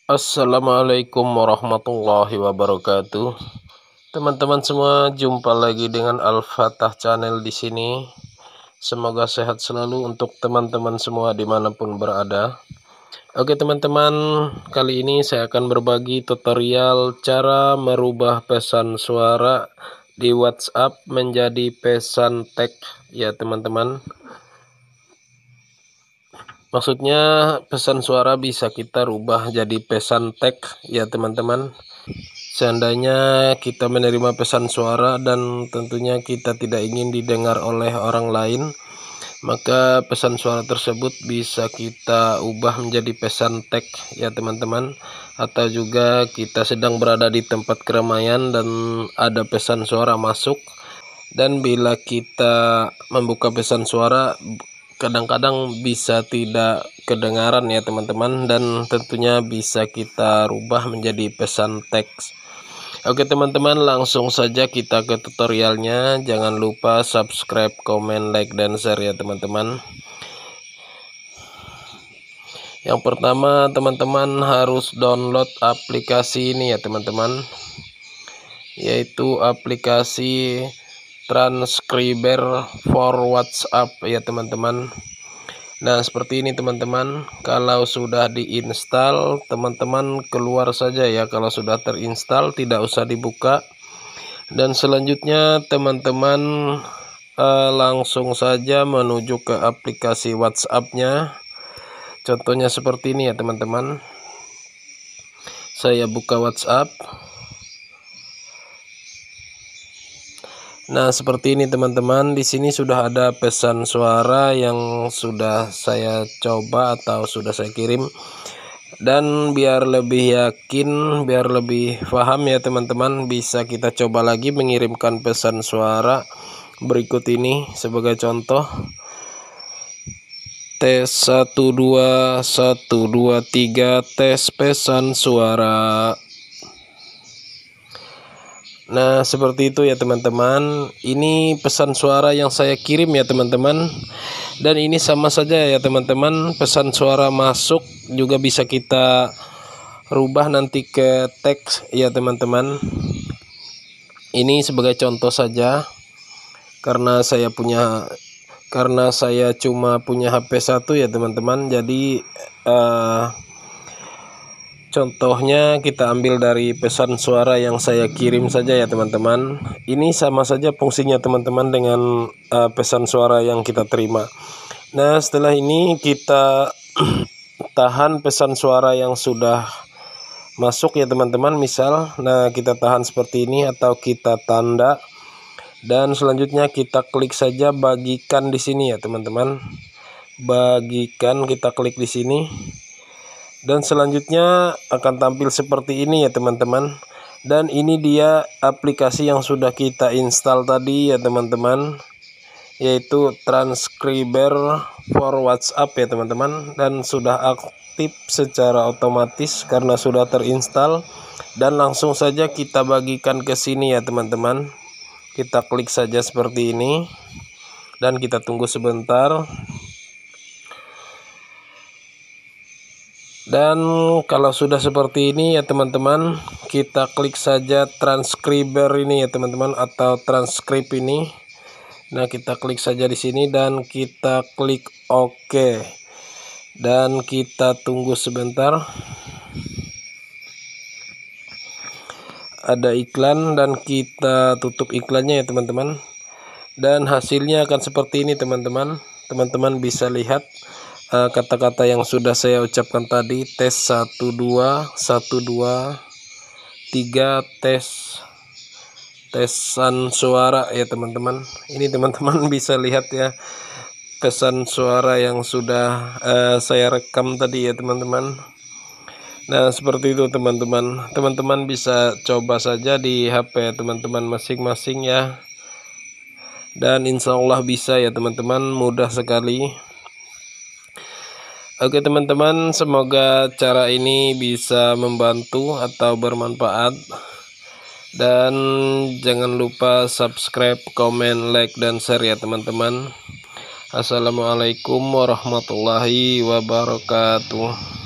Assalamualaikum warahmatullahi wabarakatuh. Teman-teman semua, jumpa lagi dengan Al-Fatah Channel di sini. Semoga sehat selalu untuk teman-teman semua dimanapun berada. Oke teman-teman, kali ini saya akan berbagi tutorial cara merubah pesan suara di WhatsApp menjadi pesan teks ya teman-teman. Maksudnya pesan suara bisa kita rubah jadi pesan teks ya teman-teman. Seandainya kita menerima pesan suara dan tentunya kita tidak ingin didengar oleh orang lain, maka pesan suara tersebut bisa kita ubah menjadi pesan teks ya teman-teman. Atau juga kita sedang berada di tempat keramaian dan ada pesan suara masuk, dan bila kita membuka pesan suara kadang-kadang bisa tidak kedengaran ya teman-teman, dan tentunya bisa kita rubah menjadi pesan teks. Oke teman-teman, langsung saja kita ke tutorialnya. Jangan lupa subscribe, komen, like, dan share ya teman-teman. Yang pertama teman-teman harus download aplikasi ini ya teman-teman, yaitu aplikasi Transcriber for WhatsApp ya teman-teman. Nah seperti ini teman-teman. Kalau sudah diinstal, teman-teman keluar saja ya. Kalau sudah terinstall tidak usah dibuka. Dan selanjutnya teman-teman langsung saja menuju ke aplikasi WhatsApp-nya. Contohnya seperti ini ya teman-teman. Saya buka WhatsApp. Nah seperti ini teman-teman. Di sini sudah ada pesan suara yang sudah saya coba atau sudah saya kirim. Dan biar lebih yakin, biar lebih paham ya teman-teman, bisa kita coba lagi mengirimkan pesan suara berikut ini sebagai contoh. Tes 12123 tes pesan suara. Nah seperti itu ya teman-teman. Ini pesan suara yang saya kirim ya teman-teman. Dan ini sama saja ya teman-teman, pesan suara masuk juga bisa kita rubah nanti ke teks ya teman-teman. Ini sebagai contoh saja, karena saya cuma punya HP 1 ya teman-teman. Jadi contohnya kita ambil dari pesan suara yang saya kirim saja ya teman-teman. Ini sama saja fungsinya teman-teman dengan pesan suara yang kita terima. Nah setelah ini kita tahan pesan suara yang sudah masuk ya teman-teman. Misal, nah kita tahan seperti ini atau kita tanda, dan selanjutnya kita klik saja bagikan di sini ya teman-teman. Bagikan, kita klik di sini. Dan selanjutnya akan tampil seperti ini ya teman-teman. Dan ini dia aplikasi yang sudah kita install tadi ya teman-teman, yaitu Transcriber for WhatsApp ya teman-teman. Dan sudah aktif secara otomatis karena sudah terinstall. Dan langsung saja kita bagikan ke sini ya teman-teman. Kita klik saja seperti ini dan kita tunggu sebentar. Dan kalau sudah seperti ini ya teman-teman, kita klik saja transcriber ini ya teman-teman, atau transkrip ini. Nah kita klik saja di sini dan kita klik OK, dan kita tunggu sebentar. Ada iklan dan kita tutup iklannya ya teman-teman. Dan hasilnya akan seperti ini teman-teman. Teman-teman bisa lihat kata-kata yang sudah saya ucapkan tadi. Tes 12123 tesan suara ya teman-teman. Ini teman-teman bisa lihat ya pesan suara yang sudah saya rekam tadi ya teman-teman. Nah seperti itu teman-teman. Teman-teman bisa coba saja di HP teman-teman masing-masing ya. Dan insya Allah bisa ya teman-teman, mudah sekali. Oke teman-teman, semoga cara ini bisa membantu atau bermanfaat. Dan jangan lupa subscribe, komen, like, dan share ya teman-teman. Assalamualaikum warahmatullahi wabarakatuh.